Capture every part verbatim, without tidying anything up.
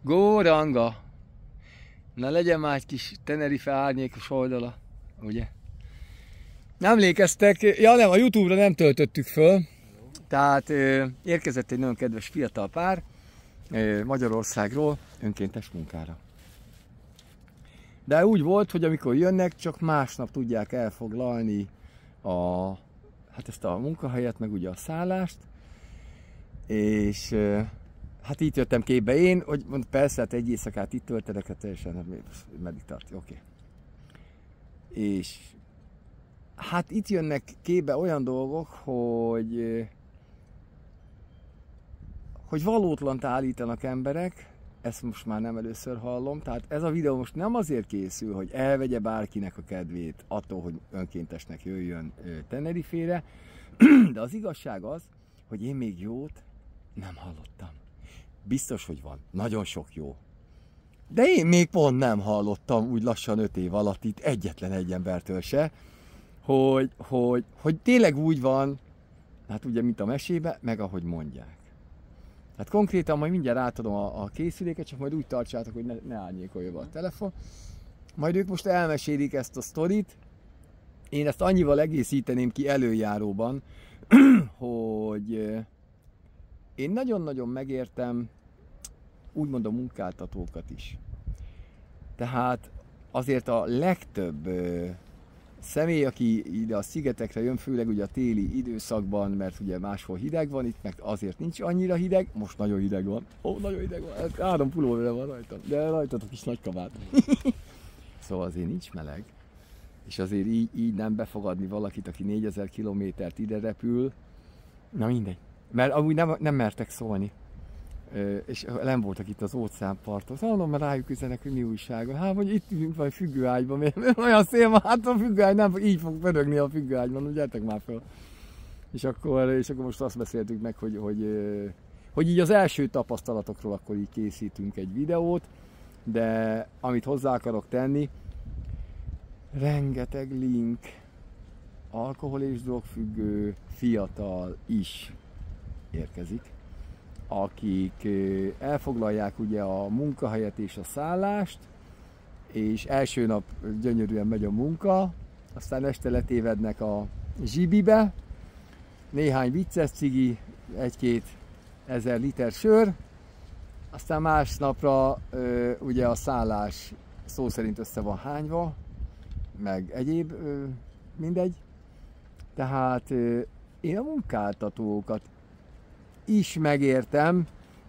Góranga! Na legyen már egy kis Tenerife árnyékos oldala, ugye? Emlékeztek, ja nem, a YouTube-ra nem töltöttük föl, tehát ö, érkezett egy nagyon kedves fiatal pár ö, Magyarországról önkéntes munkára. De úgy volt, hogy amikor jönnek, csak másnap tudják elfoglalni a, hát ezt a munkahelyet, meg ugye a szállást, és ö, hát itt jöttem képbe én, hogy persze, hát egy éjszakát itt töltenek, hát teljesen meddig tartja, oké. Okay. És hát itt jönnek képbe olyan dolgok, hogy hogy valótlant állítanak emberek, ezt most már nem először hallom, tehát ez a videó most nem azért készül, hogy elvegye bárkinek a kedvét attól, hogy önkéntesnek jöjjön Tenerifére, de az igazság az, hogy én még jót nem hallottam. Biztos, hogy van. Nagyon sok jó. De én még pont nem hallottam úgy lassan öt év alatt itt egyetlen egy embertől se, hogy, hogy, hogy tényleg úgy van, hát ugye, mint a mesébe, meg ahogy mondják. Hát konkrétan majd mindjárt átadom a, a készüléket, csak majd úgy tartsátok, hogy ne, ne árnyékolja be a telefon. Majd ők most elmesélik ezt a sztorit. Én ezt annyival egészíteném ki előjáróban, hogy én nagyon-nagyon megértem úgymond a munkáltatókat is. Tehát azért a legtöbb ö, személy, aki ide a szigetekre jön, főleg ugye a téli időszakban, mert ugye máshol hideg van, itt meg azért nincs annyira hideg, most nagyon hideg van. Ó, nagyon hideg van, három pulóverre van rajtam, de rajtatok is nagy kabát. Szóval azért nincs meleg, és azért így, így nem befogadni valakit, aki négyezer kilométert ide repül, na mindegy. Mert amúgy nem, nem mertek szólni. És nem voltak itt az óceánparton. Mondom, mert rájuk üzenek, hogy mi újságon. Hát, hogy itt ülünk vagy függőágyban, mert olyan szél van, hát a függőágy nem így fog pörögni a függőágyban, hogy gyertek már fel. És akkor, és akkor most azt beszéltük meg, hogy, hogy, hogy így az első tapasztalatokról akkor így készítünk egy videót, de amit hozzá akarok tenni, rengeteg link, alkohol és drogfüggő fiatal is érkezik, akik elfoglalják ugye a munkahelyet és a szállást, és első nap gyönyörűen megy a munka, aztán este letévednek a zsibibe, néhány vicces cigi, egy-két ezer liter sör, aztán másnapra ugye a szállás szó szerint össze van hányva, meg egyéb, mindegy. Tehát én a munkáltatókat is megértem,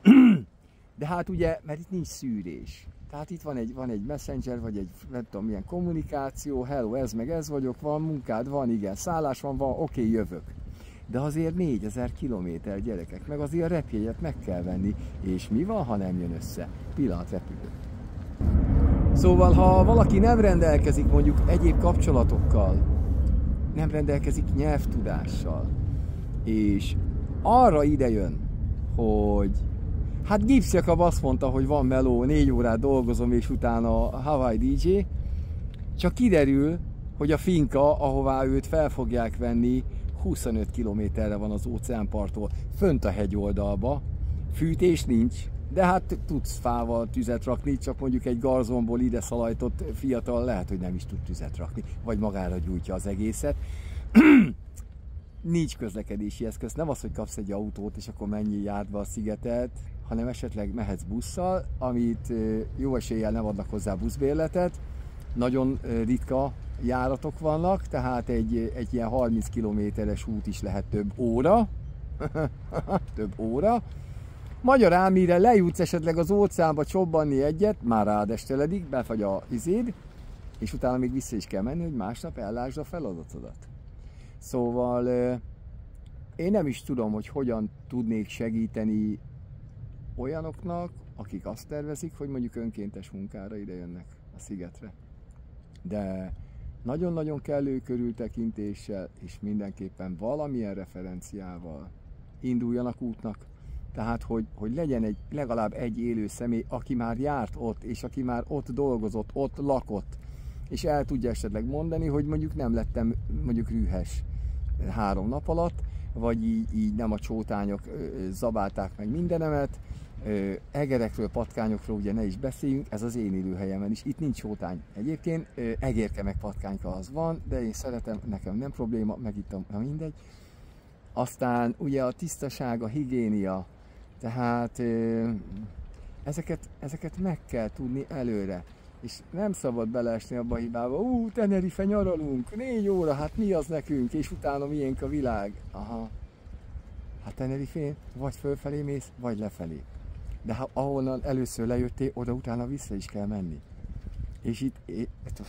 de hát ugye, mert itt nincs szűrés. Tehát itt van egy, van egy messenger, vagy egy nem tudom milyen kommunikáció, hello, ez meg ez vagyok, van munkád, van, igen, szállás van, van, oké, okay, jövök. De azért négyezer kilométer gyerekek, meg azért a repjegyet meg kell venni, és mi van, ha nem jön össze? Pillanat, repülő. Szóval, ha valaki nem rendelkezik mondjuk egyéb kapcsolatokkal, nem rendelkezik nyelvtudással, és arra idejön, hogy hát Gibbs Jakab azt mondta, hogy van meló, négy órát dolgozom, és utána a Hawaii dé dzsé, csak kiderül, hogy a finka, ahová őt fel fogják venni, huszonöt kilométerre van az óceánparttól, fönt a hegyoldalba, fűtés nincs, de hát tudsz fával tüzet rakni, csak mondjuk egy garzonból ide szalajtott fiatal lehet, hogy nem is tud tüzet rakni, vagy magára gyújtja az egészet. Nincs közlekedési eszköz, nem az, hogy kapsz egy autót, és akkor menjél jártba a szigetet, hanem esetleg mehetsz busszal, amit jó eséllyel nem adnak hozzá buszbérletet, nagyon ritka járatok vannak, tehát egy, egy ilyen harminc kilométeres út is lehet több óra, több óra. Magyarán, mire lejutsz esetleg az óceánba csobbanni egyet, már rád esteledik, befagy a izéd, és utána még vissza is kell menni, hogy másnap ellásd a feladatodat. Szóval én nem is tudom, hogy hogyan tudnék segíteni olyanoknak, akik azt tervezik, hogy mondjuk önkéntes munkára ide jönnek a szigetre. De nagyon-nagyon kellő körültekintéssel és mindenképpen valamilyen referenciával induljanak útnak. Tehát, hogy, hogy legyen egy, legalább egy élő személy, aki már járt ott, és aki már ott dolgozott, ott lakott, és el tudja esetleg mondani, hogy mondjuk nem lettem mondjuk rühes három nap alatt, vagy így, így nem a csótányok zabálták meg mindenemet, Egerekről, patkányokról ugye ne is beszéljünk, ez az én élőhelyemen is, itt nincs hótány. Egyébként egérke meg patkányka az van, de én szeretem, nekem nem probléma, meg itt a, mindegy. Aztán ugye a tisztaság, a higiénia, tehát ezeket, ezeket meg kell tudni előre. És nem szabad beleesni abba a hibába, ú, Tenerife nyaralunk, négy óra, hát mi az nekünk, és utána miénk a világ. Aha, hát Tenerifén vagy fölfelé mész, vagy lefelé. De ha ahonnan először lejöttél, oda utána vissza is kell menni. És itt, itt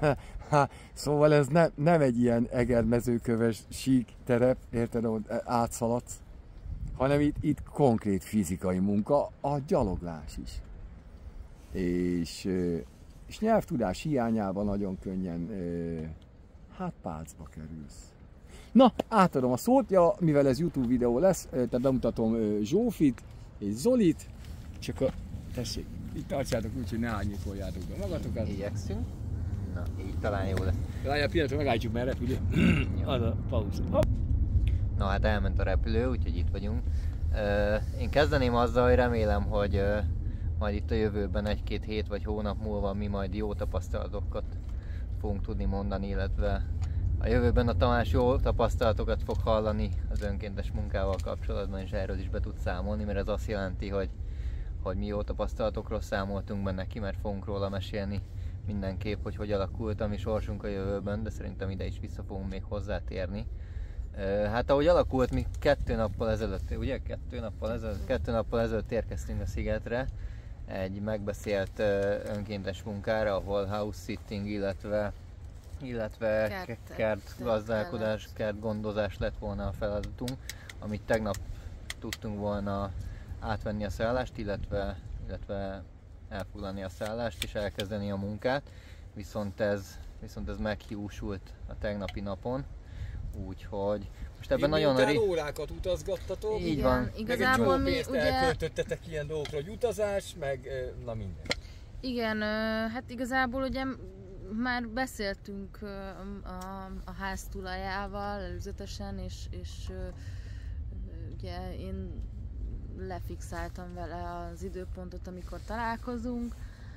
szóval ez ne, nem egy ilyen egermezőköves sík terep, érted, ahol átszaladsz, hanem itt, itt konkrét fizikai munka, a gyaloglás is. És, és nyelvtudás hiányában nagyon könnyen hát pálcba kerülsz. Na, átadom a szót, ja, mivel ez YouTube videó lesz, tehát bemutatom Zsófit és Zolit, csak a, tessék, itt tartsátok úgy, hogy ne árnyékoljátok be magatokat. Igyekszünk. Na, így talán jó lesz. Várjál, pillanatra megállítjuk, mert repülő. Az a pauz. Hopp. Na hát elment a repülő, úgyhogy itt vagyunk. Én kezdeném azzal, hogy remélem, hogy majd itt a jövőben egy-két hét vagy hónap múlva mi majd jó tapasztalatokat fogunk tudni mondani, illetve a jövőben a Tamás jó tapasztalatokat fog hallani az önkéntes munkával kapcsolatban, és erről is be tud számolni, mert ez azt jelenti, hogy, hogy mi jó tapasztalatokról számoltunk be neki, mert fogunk róla mesélni mindenképp, hogy hogy alakult a mi sorsunk a jövőben, de szerintem ide is vissza fogunk még hozzátérni. Hát ahogy alakult, mi kettő nappal ezelőtt, ugye? Kettő nappal ezelőtt, kettő nappal ezelőtt érkeztünk a szigetre egy megbeszélt önkéntes munkára, ahol house sitting, illetve illetve kertgazdálkodás, kertgondozás lett volna a feladatunk, amit tegnap tudtunk volna átvenni a szállást, illetve, illetve elfoglalni a szállást és elkezdeni a munkát, viszont ez, viszont ez meghiúsult a tegnapi napon, úgyhogy most ebben nagyon nagy órákat utazgattatok, így van. Igazából meg egy mi ugye elköltöttetek ilyen dolgokra, hogy utazás, meg na minden. Igen, hát igazából ugye már beszéltünk a, a ház tulajával előzetesen, és, és ugye én lefixáltam vele az időpontot, amikor találkozunk,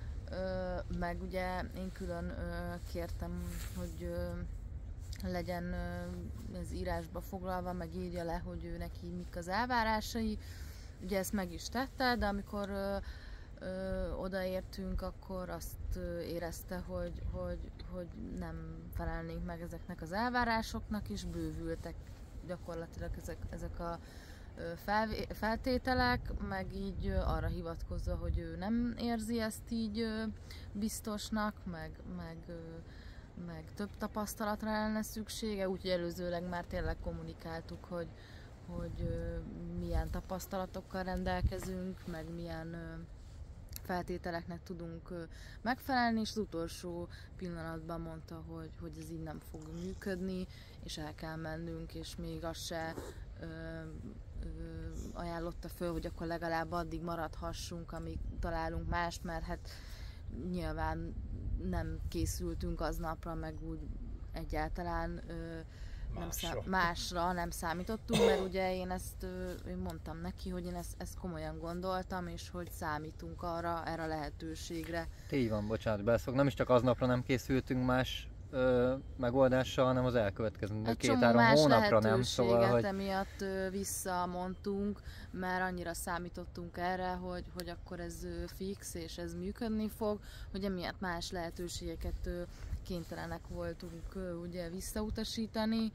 meg ugye én külön kértem, hogy legyen ez írásba foglalva, meg írja le, hogy ő neki mik az elvárásai. Ugye ezt meg is tette, de amikor Ö, odaértünk, akkor azt ö, érezte, hogy, hogy, hogy nem felelnénk meg ezeknek az elvárásoknak, és bővültek gyakorlatilag ezek, ezek a ö, fel, feltételek, meg így ö, arra hivatkozva, hogy ő nem érzi ezt így ö, biztosnak, meg, meg, ö, meg több tapasztalatra lenne szüksége, úgyhogy előzőleg már tényleg kommunikáltuk, hogy, hogy ö, milyen tapasztalatokkal rendelkezünk, meg milyen ö, feltételeknek tudunk megfelelni, és az utolsó pillanatban mondta, hogy, hogy ez így nem fog működni, és el kell mennünk, és még azt se ö, ö, ajánlotta föl, hogy akkor legalább addig maradhassunk, amíg találunk mást, mert hát nyilván nem készültünk aznapra, meg úgy egyáltalán ö, nem másra. Szám, másra nem számítottunk, mert ugye én ezt én mondtam neki, hogy én ezt, ezt komolyan gondoltam, és hogy számítunk arra, erre a lehetőségre. Így van, bocsánat, beleszok. Nem is csak aznapra nem készültünk más ö, megoldással, hanem az elkövetkező két-három hónapra nem. Szóval, hogy emiatt ö, visszamondtunk, mert annyira számítottunk erre, hogy, hogy akkor ez ö, fix, és ez működni fog, hogy emiatt más lehetőségeket ö, kénytelenek voltunk ugye visszautasítani,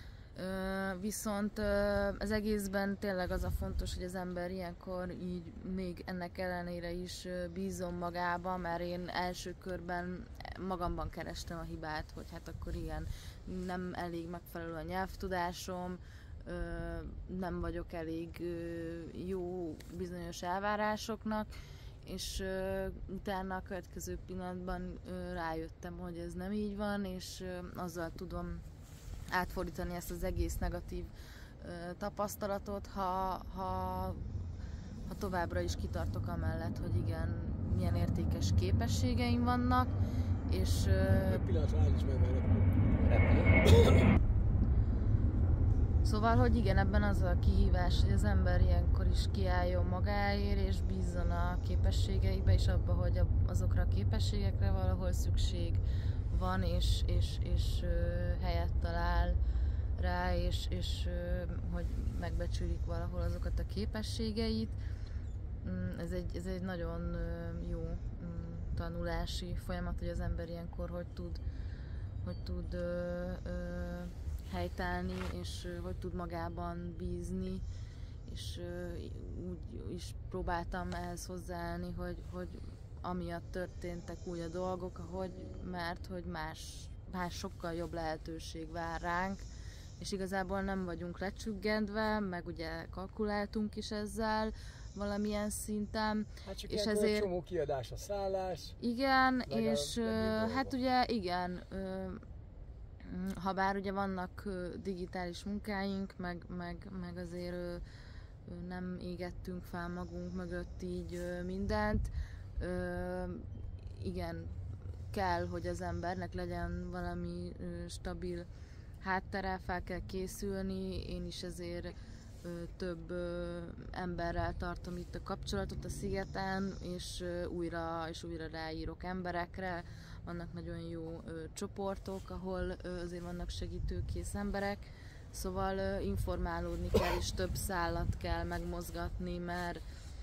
viszont az egészben tényleg az a fontos, hogy az ember ilyenkor így még ennek ellenére is bízom magába, mert én első körben magamban kerestem a hibát, hogy hát akkor igen, nem elég megfelelő a nyelvtudásom, nem vagyok elég jó bizonyos elvárásoknak, és uh, utána a következő pillanatban uh, rájöttem, hogy ez nem így van, és uh, azzal tudom átfordítani ezt az egész negatív uh, tapasztalatot, ha, ha, ha továbbra is kitartok amellett, hogy igen, milyen értékes képességeim vannak, és... Uh, Egy pillanatra áll is meg, mert repül. Szóval Szóval, hogy igen, ebben az a kihívás, hogy az ember ilyenkor is kiálljon magáért, és bízzon a képességeibe, és abba, hogy azokra a képességekre valahol szükség van, és, és, és ö, helyet talál rá, és, és ö, hogy megbecsülik valahol azokat a képességeit. Ez egy, ez egy nagyon jó tanulási folyamat, hogy az ember ilyenkor hogy tud, hogy tud ö, ö, helytállni, és ö, hogy tud magában bízni, és ö, úgy is próbáltam ehhez hozzáállni, hogy, hogy amiatt történtek úgy a dolgok, ahogy, mert hogy más, más sokkal jobb lehetőség vár ránk, és igazából nem vagyunk lecsüggedve, meg ugye kalkuláltunk is ezzel valamilyen szinten. Hát csak és ezért csomó kiadás a szállás. Igen, és a, hát ugye igen, ha bár ugye vannak digitális munkáink, meg, meg, meg azért nem égettünk fel magunk mögött így mindent, igen, kell, hogy az embernek legyen valami stabil háttere, fel kell készülni, én is ezért ö, több ö, emberrel tartom itt a kapcsolatot a szigeten, és ö, újra és újra ráírok emberekre. Vannak nagyon jó ö, csoportok, ahol ö, azért vannak segítőkész emberek, szóval ö, informálódni kell, és több szállat kell megmozgatni, mert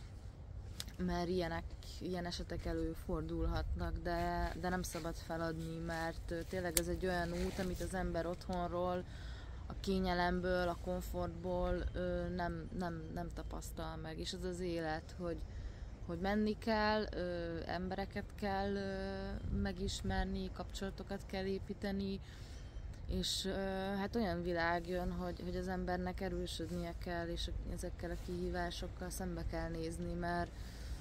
mert ilyenek, ilyen esetek előfordulhatnak, de, de nem szabad feladni, mert tényleg ez egy olyan út, amit az ember otthonról, a kényelemből, a komfortból nem, nem, nem tapasztal meg. És ez az élet, hogy, hogy menni kell, embereket kell megismerni, kapcsolatokat kell építeni, és hát olyan világ jön, hogy, hogy az embernek erősödnie kell, és ezekkel a kihívásokkal szembe kell nézni, mert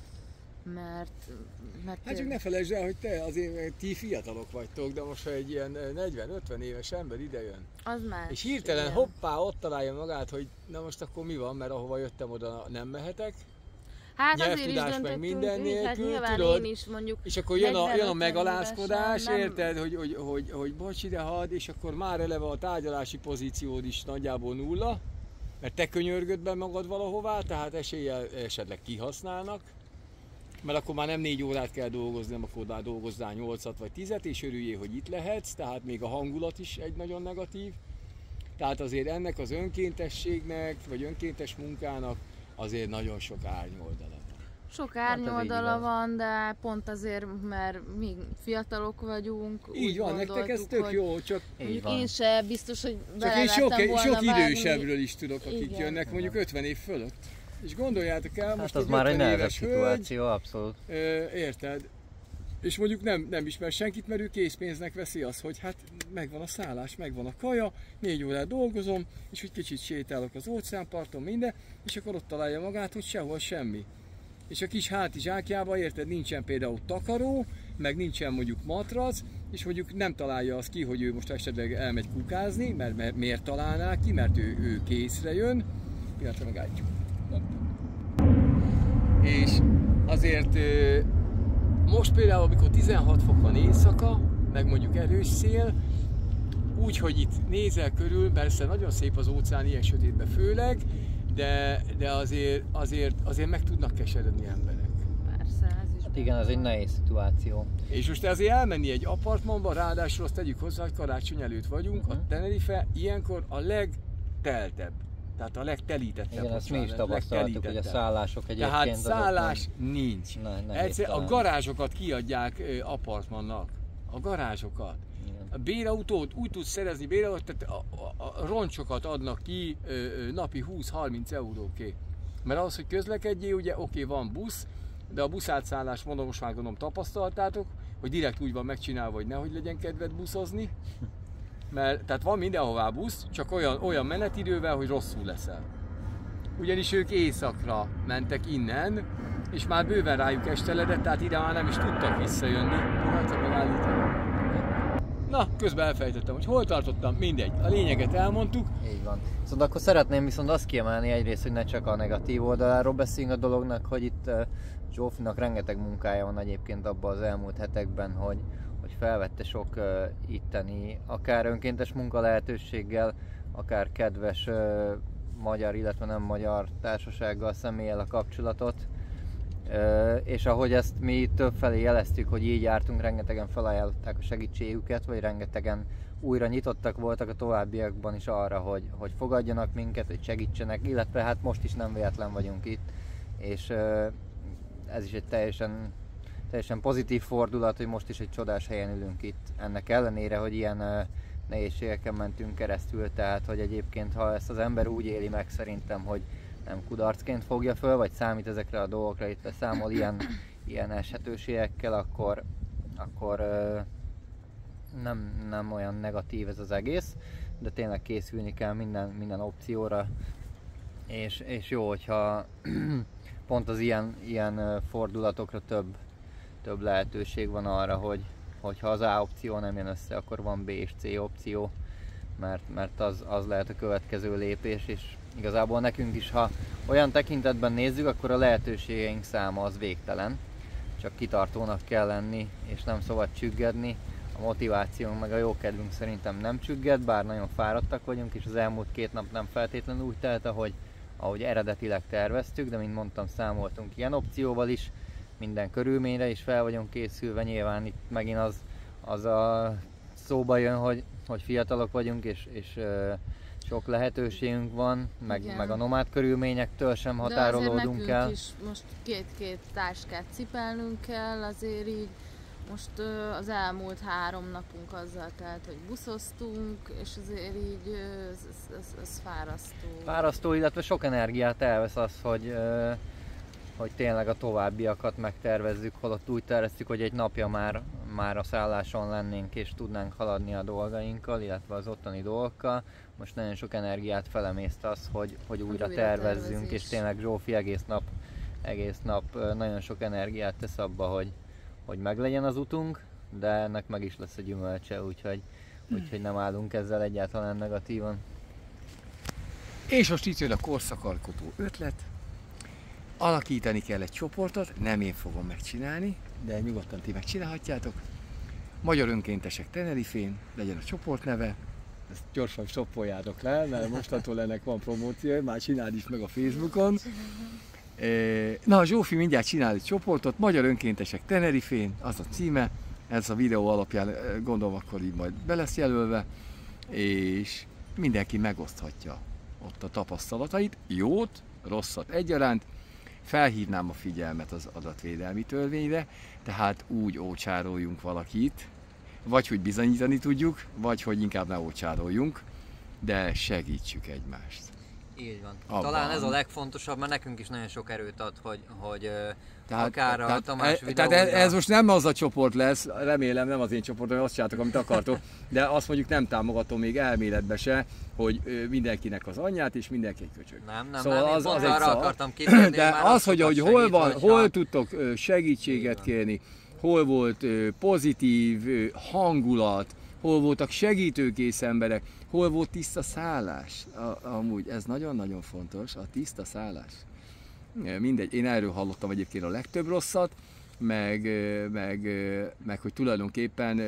Mert, mert hát csak ne felejtsd el, hogy te azért ti fiatalok vagytok, de most ha egy ilyen negyven-ötven éves ember idejön, az más, és hirtelen igen. hoppá, ott találja magát, hogy na most akkor mi van, mert ahova jöttem, oda nem mehetek. Hát azért is nyelvtudás meg minden nélkül, hát nyilván tudod, én is mondjuk és akkor jön a, jön a negyven-ötven megalázkodás, évesen, nem- érted, hogy, hogy, hogy, hogy bocs ide hadd, és akkor már eleve a tárgyalási pozíciód is nagyjából nulla, mert te könyörgöd be magad valahová, tehát eséllyel esetleg kihasználnak, mert akkor már nem négy órát kell dolgozni, nem akkor már dolgozzál nyolcat vagy tízet, és örüljél, hogy itt lehetsz, tehát még a hangulat is egy nagyon negatív. Tehát azért ennek az önkéntességnek, vagy önkéntes munkának azért nagyon sok árnyoldala van. Sok Hát ez így árnyoldala igaz. van, de pont azért, mert mi fiatalok vagyunk. Így úgy van, nektek ez gondoltuk, tök hogy jó, csak, Így mondjuk van. én se biztos, hogy csak én sok, belevettem volna sok vágni. idősebbről is tudok, akik Igen. jönnek mondjuk ötven év fölött. És gondoljátok el, Hát most az egy már egy ötven nehezebb éves hölgy, szituáció, abszolút. Ö, érted? És mondjuk nem, nem ismer senkit, mert ő készpénznek veszi azt, hogy hát megvan a szállás, megvan a kaja, négy órát dolgozom, és úgy kicsit sétálok az óceánparton, minden, és akkor ott találja magát, hogy sehol semmi. És a kis hátizsákjában, érted, nincsen például takaró, meg nincsen mondjuk matrac, és mondjuk nem találja azt ki, hogy ő most esetleg elmegy kukázni, mert, mert miért találná ki, mert ő, ő készre jön. Pillanatra megállítjuk. És azért most például, amikor tizenhat fok van éjszaka, meg mondjuk erős szél, úgy, hogy itt nézel körül, persze nagyon szép az óceán ilyen sötétben főleg, de, de azért, azért, azért meg tudnak keseredni emberek. Persze, ez is. Hát igen, ez egy nehéz szituáció. És most azért elmenni egy apartmanba, ráadásul azt tegyük hozzá, hogy karácsony előtt vagyunk, Uh-huh. a Tenerife ilyenkor a legteltebb, tehát a legtelítettebb. Igen, ezt mi is bocsánat, tapasztaltuk, hogy a legtelítettebb. szállások egyébként Tehát azok szállás nem- nincs. Ne, nehéz Egyszer a találni. garázsokat kiadják ö, apartmannak. A garázsokat. Igen. A bérautót úgy tudsz szerezni, bérautót, tehát a, a, a roncsokat adnak ki ö, ö, napi húsz-harminc euróké. Mert ahhoz, hogy közlekedjél, ugye oké, van busz, de a buszátszállás, mondom, most már gondolom tapasztaltátok, hogy direkt úgy van megcsinálva, hogy nehogy legyen kedved buszozni. Mert, tehát van mindenhová busz, csak olyan, olyan menetidővel, hogy rosszul leszel. Ugyanis ők éjszakra mentek innen, és már bőven rájuk esteledett, tehát ide már nem is tudtak visszajönni. Pillanatra megállítani. Na, közben elfejtettem, hogy hol tartottam, mindegy. A lényeget elmondtuk. Így van. Viszont akkor szeretném viszont azt kiemelni egyrészt, hogy ne csak a negatív oldaláról beszéljünk a dolognak, hogy itt uh, Zsófinak rengeteg munkája van egyébként abban az elmúlt hetekben, hogy, hogy felvette sok uh, itteni, akár önkéntes munka lehetőséggel akár kedves ö, magyar, illetve nem magyar társasággal, személlyel a kapcsolatot. Ö, és ahogy ezt mi többfelé jeleztük, hogy így jártunk, rengetegen felajánlották a segítségüket, vagy rengetegen újra nyitottak voltak a továbbiakban is arra, hogy, hogy fogadjanak minket, hogy segítsenek, illetve hát most is nem véletlen vagyunk itt, és ö, ez is egy teljesen, teljesen pozitív fordulat, hogy most is egy csodás helyen ülünk itt, ennek ellenére, hogy ilyen ö, nehézségeken mentünk keresztül, tehát hogy egyébként ha ezt az ember úgy éli meg szerintem, hogy nem kudarcként fogja föl, vagy számít ezekre a dolgokra, itt számol ilyen, ilyen eshetőségekkel, akkor, akkor ö, nem, nem olyan negatív ez az egész, de tényleg készülni kell minden, minden opcióra, és, és jó, hogyha pont az ilyen, ilyen fordulatokra több, több lehetőség van arra, hogy hogyha az A opció nem jön össze, akkor van B és C opció, mert, mert az, az lehet a következő lépés, és igazából nekünk is, ha olyan tekintetben nézzük, akkor a lehetőségeink száma az végtelen, csak kitartónak kell lenni, és nem szabad csüggedni. A motivációnk meg a jókedvünk szerintem nem csügged, bár nagyon fáradtak vagyunk, és az elmúlt két nap nem feltétlenül úgy telt, ahogy, ahogy eredetileg terveztük, de mint mondtam, számoltunk ilyen opcióval is, minden körülményre is fel vagyunk készülve, nyilván itt megint az, az a szóba jön, hogy, hogy fiatalok vagyunk, és, és uh, sok lehetőségünk van, meg, meg a nomád körülményektől sem határolódunk el. De azért is most két-két táskát cipelnünk kell, azért így most uh, az elmúlt három napunk azzal telt, hogy buszoztunk, és azért így ez, ez, ez, ez fárasztó. Fárasztó, illetve sok energiát elvesz az, hogy, uh, hogy tényleg a továbbiakat megtervezzük, holott úgy terveztük, hogy egy napja már, már a szálláson lennénk, és tudnánk haladni a dolgainkkal, illetve az ottani dolgokkal. Most nagyon sok energiát felemészt az, hogy, hogy újra, újra tervezzünk, tervezés. És tényleg Zsófi egész nap, egész nap nagyon sok energiát tesz abba, hogy, hogy meglegyen az utunk, de ennek meg is lesz a gyümölcse, úgyhogy, úgyhogy nem állunk ezzel egyáltalán negatívan. És most itt jön a korszakalkotó ötlet. Alakítani kell egy csoportot, nem én fogom megcsinálni, de nyugodtan ti megcsinálhatjátok. Magyar Önkéntesek Tenerifén, legyen a csoport neve. Ezt gyorsan stoppoljátok le, mert mostantól ennek van promóció, már csináld is meg a Facebookon. Na, Zsófi mindjárt csinál egy csoportot, Magyar Önkéntesek Tenerifén, az a címe. Ez a videó alapján gondolom akkor így majd be lesz jelölve, és mindenki megoszthatja ott a tapasztalatait, jót, rosszat egyaránt. Felhívnám a figyelmet az adatvédelmi törvényre, tehát úgy ócsároljunk valakit, vagy hogy bizonyítani tudjuk, vagy hogy inkább ne ócsároljunk, de segítsük egymást. Így van. Abban. Talán ez a legfontosabb, mert nekünk is nagyon sok erőt ad, hogy, hogy tehát, akár a tehát, Tamás e, videója... Tehát ez most nem az a csoport lesz, remélem nem az én csoportom, hogy azt csináltok, amit akartok, de azt mondjuk nem támogatom még elméletbe se, hogy mindenkinek az anyját és mindenki egy köcsög. Nem, nem, szóval nem, az, az arra szar, akartam kitérni, de az, hogy, hogy hol van, hogyha... hol tudtok segítséget kérni, hol volt pozitív hangulat, hol voltak segítőkész emberek, hol volt tiszta szállás. A, amúgy ez nagyon-nagyon fontos, a tiszta szállás. Mindegy, én erről hallottam egyébként a legtöbb rosszat, meg, meg, meg hogy tulajdonképpen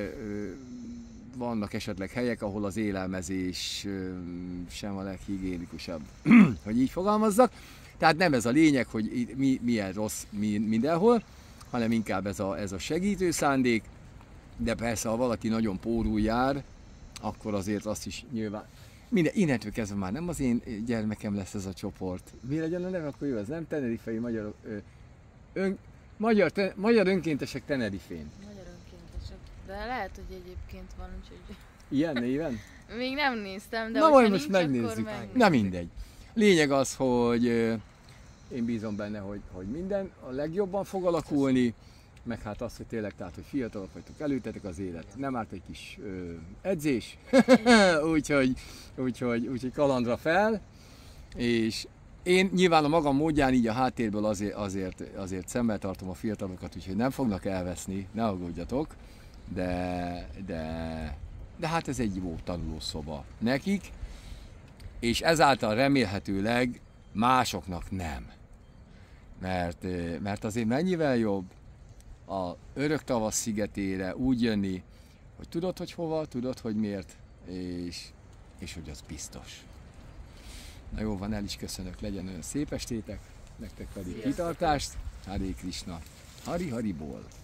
vannak esetleg helyek, ahol az élelmezés sem a leghigiénikusabb, hogy így fogalmazzak. Tehát nem ez a lényeg, hogy mi, milyen rossz mi, mindenhol, hanem inkább ez a, ez a segítő szándék, de persze, ha valaki nagyon pórul jár, akkor azért azt is nyilván... Minden, innentől kezdve már nem az én gyermekem lesz ez a csoport. Mi legyen a neve, akkor jó, ez nem Tenerifei Magyar... Ö, ön, magyar, te, magyar Önkéntesek Tenerifén. Magyar Önkéntesek, de lehet, hogy egyébként van, úgyhogy... Ilyen néven? Még nem néztem, de na majd most nincs, megnézzük. megnézzük. Na mindegy. Lényeg az, hogy ö, én bízom benne, hogy, hogy minden a legjobban fog alakulni, meg hát az, hogy tényleg, tehát, hogy fiatalok vagytok, előttetek az élet, nem árt egy kis ö, edzés, úgyhogy, úgyhogy, úgyhogy kalandra fel, és én nyilván a magam módján így a háttérből azért, azért, azért szemmel tartom a fiatalokat, úgyhogy nem fognak elveszni, ne aggódjatok, de, de, de hát ez egy jó tanulószoba nekik, és ezáltal remélhetőleg másoknak nem, mert, mert azért mennyivel jobb a örök tavasz szigetére úgy jönni, hogy tudod, hogy hova, tudod, hogy miért, és, és hogy az biztos. Na jó van, el is köszönök, legyen olyan szép estétek, nektek pedig kitartást, Hare Krishna, Hari Hariból.